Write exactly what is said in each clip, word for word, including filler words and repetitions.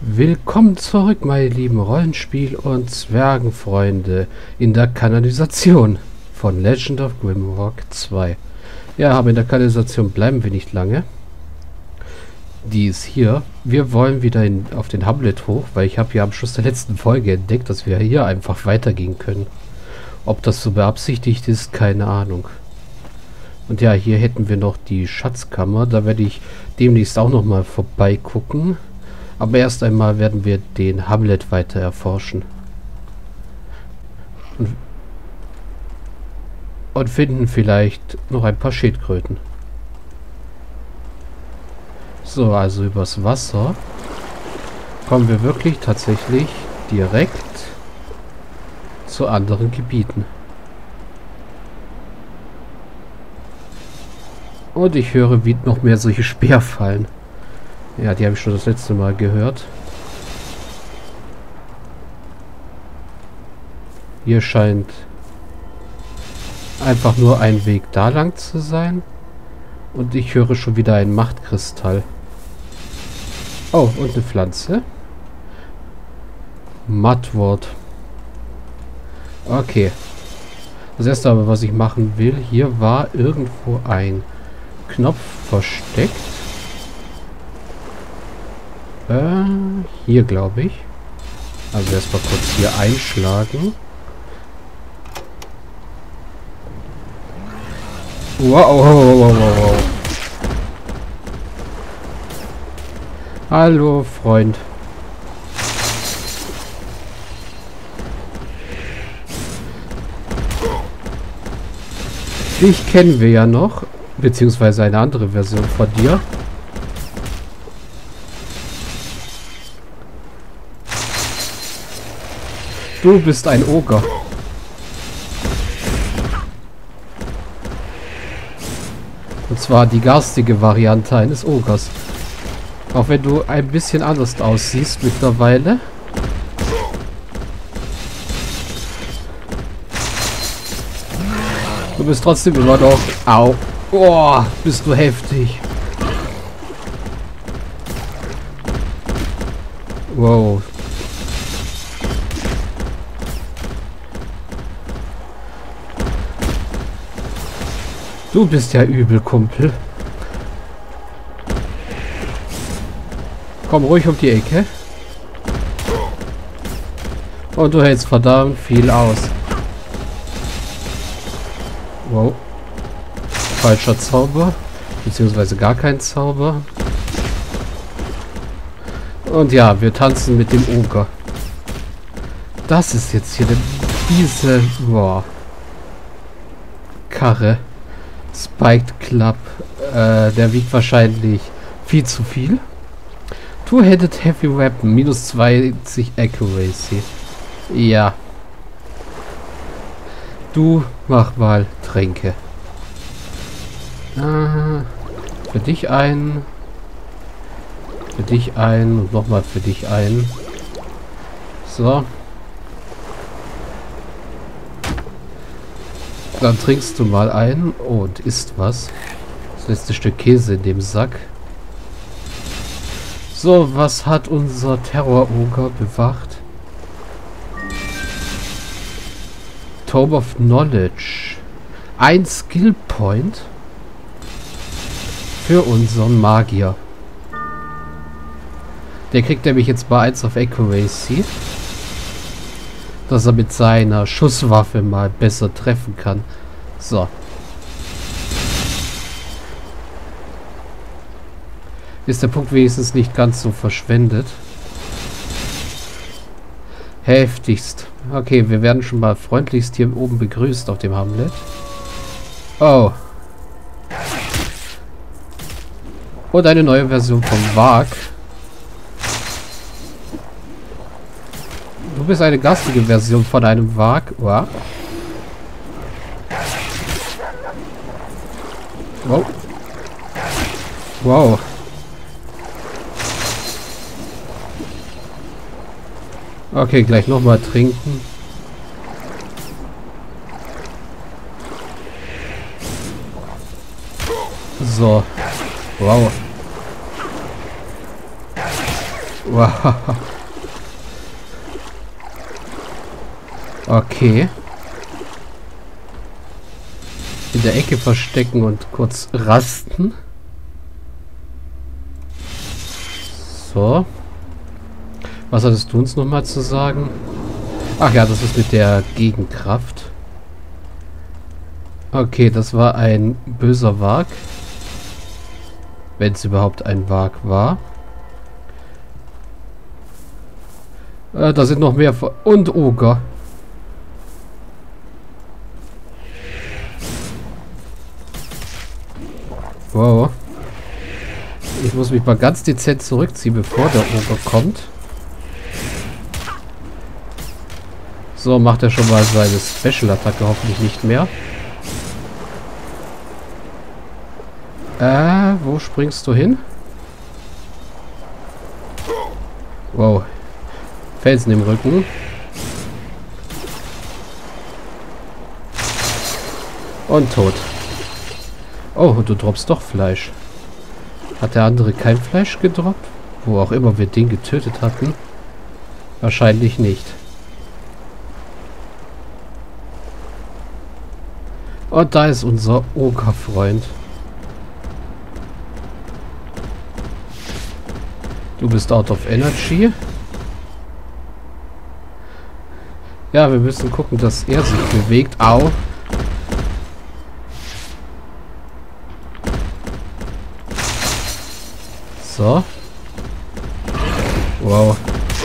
Willkommen zurück, meine lieben Rollenspiel- und Zwergenfreunde in der Kanalisation von Legend of Grimrock zwei. Ja, aber in der Kanalisation bleiben wir nicht lange. Die ist hier. Wir wollen wieder in, auf den Hamlet hoch, weil ich habe ja am Schluss der letzten Folge entdeckt, dass wir hier einfach weitergehen können. Ob das so beabsichtigt ist, keine Ahnung. Und ja, hier hätten wir noch die Schatzkammer. Da werde ich demnächst auch noch mal vorbeigucken. Aber erst einmal werden wir den Hamlet weiter erforschen. Und, und finden vielleicht noch ein paar Schildkröten. So, also übers Wasser kommen wir wirklich tatsächlich direkt zu anderen Gebieten. Und ich höre wie noch mehr solche Speerfallen. Ja, die habe ich schon das letzte Mal gehört. Hier scheint einfach nur ein Weg da lang zu sein. Und ich höre schon wieder einen Machtkristall. Oh, und eine Pflanze. Mattwort. Okay. Das erste aber, was ich machen will, hier war irgendwo ein Knopf versteckt. Äh, hier glaube ich. Also erstmal kurz hier einschlagen. Wow, wow, wow, wow, wow. Hallo, Freund. Dich kennen wir ja noch, beziehungsweise eine andere Version von dir. Du bist ein Oger. Und zwar die garstige Variante eines Ogers. Auch wenn du ein bisschen anders aussiehst mittlerweile. Du bist trotzdem immer noch... Au. Oh, bist du heftig. Wow. Du bist ja übel, Kumpel. Komm ruhig um die Ecke. Und du hältst verdammt viel aus. Wow. Falscher Zauber. Beziehungsweise gar kein Zauber. Und ja, wir tanzen mit dem Oger. Das ist jetzt hier diese... Boah. Karre. Spiked Club. Äh, der wiegt wahrscheinlich viel zu viel. Two-Headed Heavy Weapon. Minus zwanzig Accuracy. Ja. Du mach mal Tränke. Äh, für dich ein. Für dich ein. Und nochmal für dich ein. So. Dann trinkst du mal ein und isst was. Das letzte Stück Käse in dem Sack. So, was hat unser Terror-Oger bewacht? Tome of Knowledge. Ein Skill Point für unseren Magier. Der kriegt nämlich jetzt mal eins auf Accuracy. Dass er mit seiner Schusswaffe mal besser treffen kann. So. Ist der Punkt wenigstens nicht ganz so verschwendet. Heftigst. Okay, wir werden schon mal freundlichst hier oben begrüßt auf dem Hamlet. Oh. Und eine neue Version vom Wag. Du bist eine garstige Version von einem Wag. Wow. Wow. Wow. Okay, gleich nochmal trinken. So. Wow. Wow. Okay. In der Ecke verstecken und kurz rasten. So. Was hattest du uns nochmal zu sagen? Ach ja, das ist mit der Gegenkraft. Okay, das war ein böser Wag. Wenn es überhaupt ein Wag war. Äh, da sind noch mehr... Und Oger. Wow. Ich muss mich mal ganz dezent zurückziehen, bevor der Oger kommt. So, macht er schon mal seine Special-Attacke hoffentlich nicht mehr. Äh, wo springst du hin? Wow. Felsen im Rücken. Und tot. Oh, du droppst doch Fleisch. Hat der andere kein Fleisch gedroppt? Wo auch immer wir den getötet hatten. Wahrscheinlich nicht. Und da ist unser Ogerfreund. Du bist out of energy. Ja, wir müssen gucken, dass er sich bewegt. Au. So. Wow.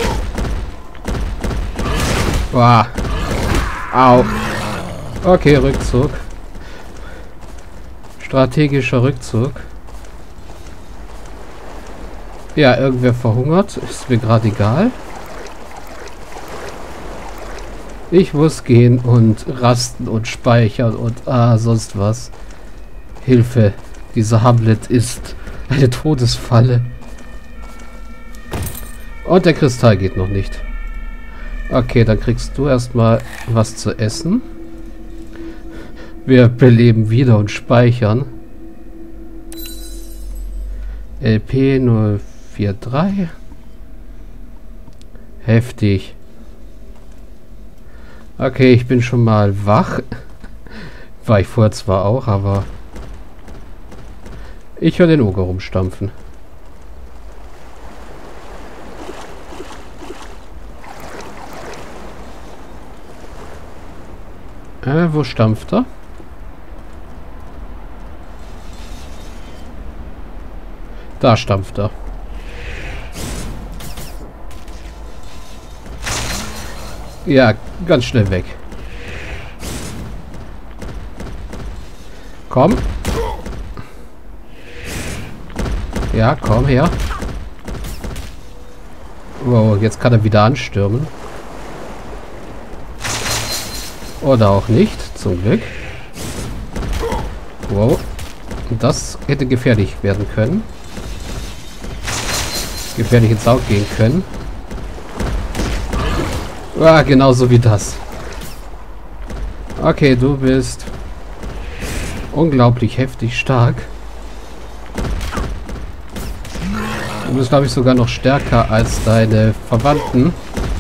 Wow. Au. Okay, Rückzug. Strategischer Rückzug. Ja, irgendwer verhungert. Ist mir gerade egal. Ich muss gehen und rasten und speichern und ah, sonst was. Hilfe. Dieser Hamlet ist eine Todesfalle. Und der Kristall geht noch nicht. Okay, dann kriegst du erstmal was zu essen. Wir beleben wieder und speichern. L P null vier drei. Heftig. Okay, ich bin schon mal wach. War ich vorher zwar auch, aber... Ich höre den Oger rumstampfen. Äh, wo stampft er? Da stampft er. Ja, ganz schnell weg. Komm. Ja, komm her. Wow, jetzt kann er wieder anstürmen. Oder auch nicht, zum Glück. Wow. Das hätte gefährlich werden können. Gefährlich ins Auge gehen können. Ah, genauso wie das. Okay, du bist unglaublich heftig stark. Du bist, glaube ich, sogar noch stärker als deine Verwandten.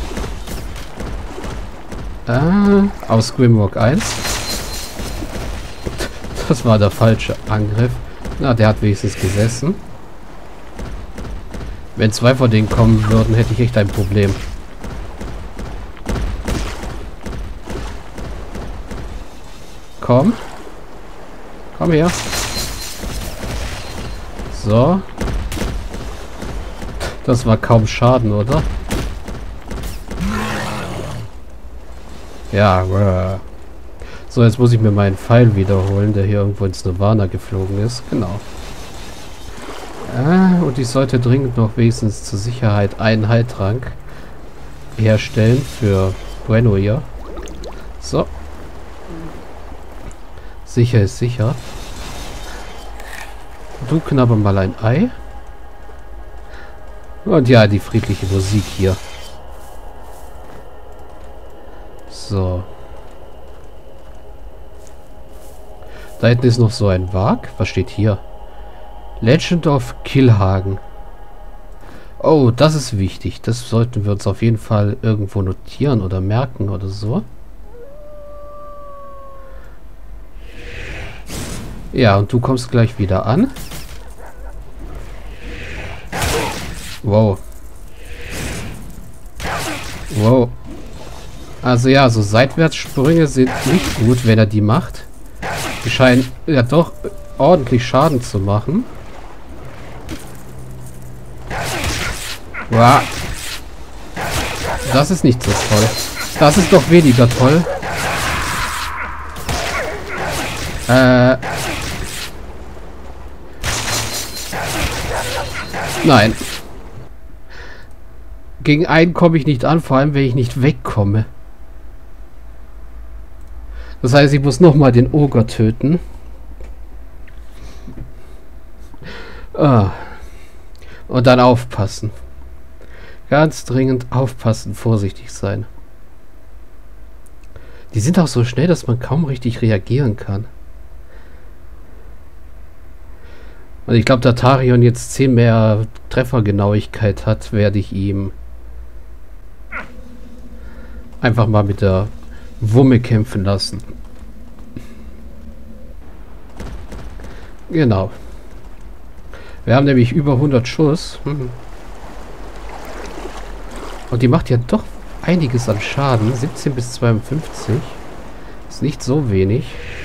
Ah, aus Grimrock eins. Das war der falsche Angriff. Na, der hat wenigstens gesessen. Wenn zwei von denen kommen würden, hätte ich echt ein Problem. Komm. Komm her. So. Das war kaum Schaden, oder? Ja. So, jetzt muss ich mir meinen Pfeil wiederholen, der hier irgendwo ins Nirvana geflogen ist. Genau. Ah, und ich sollte dringend noch wenigstens zur Sicherheit einen Heiltrank herstellen für Bueno hier. So. Sicher ist sicher. Du knabber mal ein Ei. Und ja, die friedliche Musik hier. So. Da hinten ist noch so ein Wag. Was steht hier? Legend of Killhagen. Oh, das ist wichtig. Das sollten wir uns auf jeden Fall irgendwo notieren oder merken oder so. Ja, und du kommst gleich wieder an. Wow. Wow. Also ja, so Seitwärtssprünge sind nicht gut, wenn er die macht. Die scheinen ja doch ordentlich Schaden zu machen. Wow. Das ist nicht so toll. Das ist doch weniger toll. Äh. Nein. Gegen einen komme ich nicht an, vor allem wenn ich nicht wegkomme. Das heißt, ich muss nochmal den Oger töten. Ah. Und dann aufpassen. Ganz dringend aufpassen, vorsichtig sein. Die sind auch so schnell, dass man kaum richtig reagieren kann. Und ich glaube, da Tarion jetzt zehn mehr Treffergenauigkeit hat, werde ich ihm einfach mal mit der Wumme kämpfen lassen. Genau. Wir haben nämlich über hundert Schuss. Hm. Und die macht ja doch einiges an Schaden. siebzehn bis zweiundfünfzig. Ist nicht so wenig.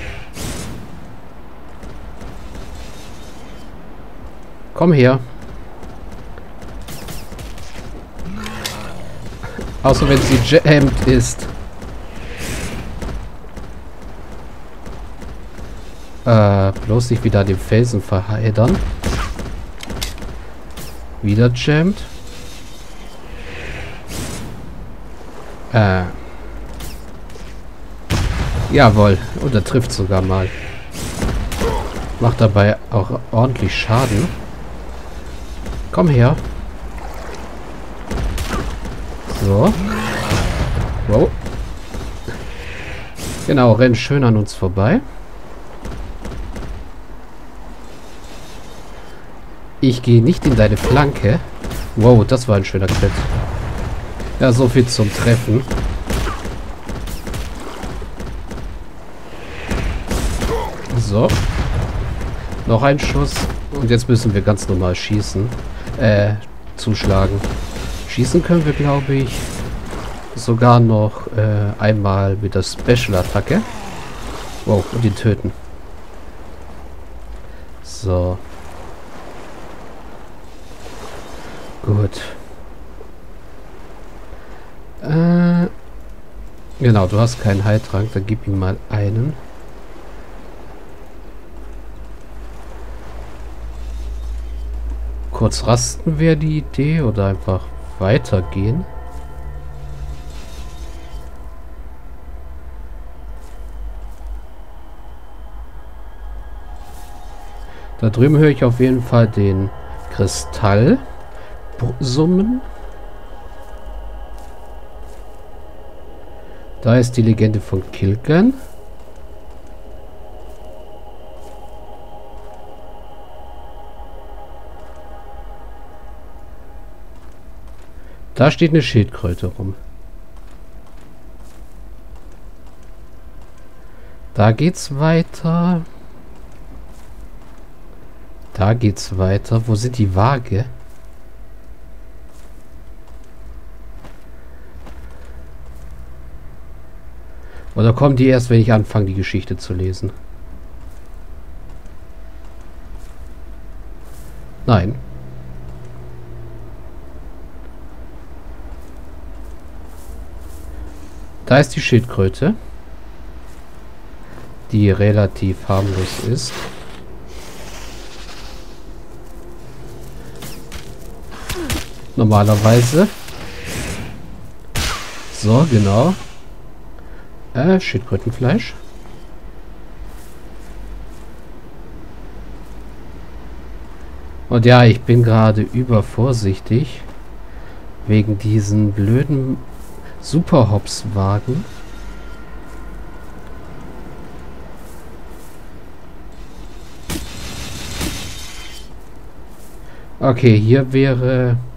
Komm her. Außer wenn sie jammed ist. Äh, bloß nicht wieder den Felsen verheddern. Wieder jammed. Äh. Jawohl. Und er trifft sogar mal. Macht dabei auch ordentlich Schaden. Komm her. So. Wow. Genau, renn schön an uns vorbei. Ich gehe nicht in deine Flanke. Wow, das war ein schöner Crit. Ja, so viel zum Treffen. So. Noch ein Schuss. Und jetzt müssen wir ganz normal schießen. Äh, zuschlagen. Schießen können wir, glaube ich, sogar noch äh, einmal mit der Special-Attacke. Wow, und ihn töten. So. Gut. Äh, genau, du hast keinen Heiltrank, dann gib ihm mal einen. Kurz rasten wäre die Idee oder einfach weitergehen. Da drüben höre ich auf jeden Fall den Kristall summen. Da ist die Legende von Kil'jaeden. Da steht eine Schildkröte rum. Da geht's weiter. Da geht's weiter. Wo sind die Waage? Oder kommen die erst, wenn ich anfange, die Geschichte zu lesen? Nein. Da ist die Schildkröte, die relativ harmlos ist. Normalerweise. So, genau. Äh, Schildkrötenfleisch. Und ja, ich bin gerade übervorsichtig. Wegen diesen blöden Superhops-Wagen. Okay, hier wäre